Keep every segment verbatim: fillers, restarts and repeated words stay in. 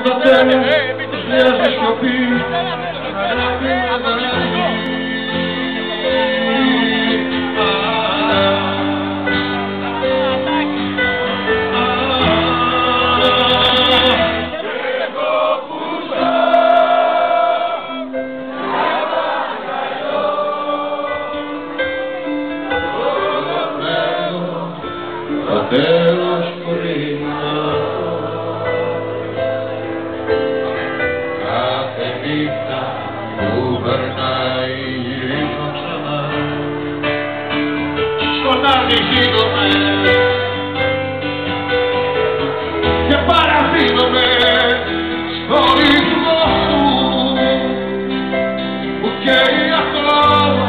το τέλος της νέας της σιωπής. Το τέλος μπορεί να κάθε νύχτα που περνάει γυρίζω ξανά. Σκοτάδι γίνομαι και παραδίνομαι στο ρυθμό σου που καίει ακόμα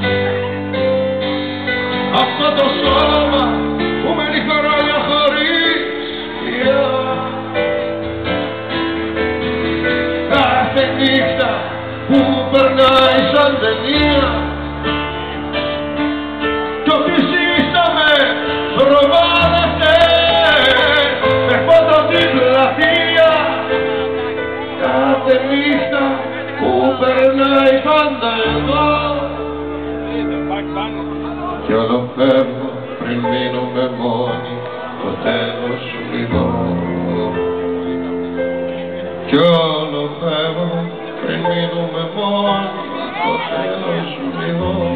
αυτό το σώμα που μένει χρόνια χωρίς πια. Κάθε νύχτα που περνάει σαν ταινία κι ό,τι ζήσαμε προβάλλεται με φώτα την πλατεία. Κάθε νύχτα που περνάει πάντα εδώ κι όλο φεύγω πριν μείνουμε μόνοι, το τέλος σου λίγο. Κι όλο φεύγω πριν μείνουμε μόνοι, το τέλος σου λίγο.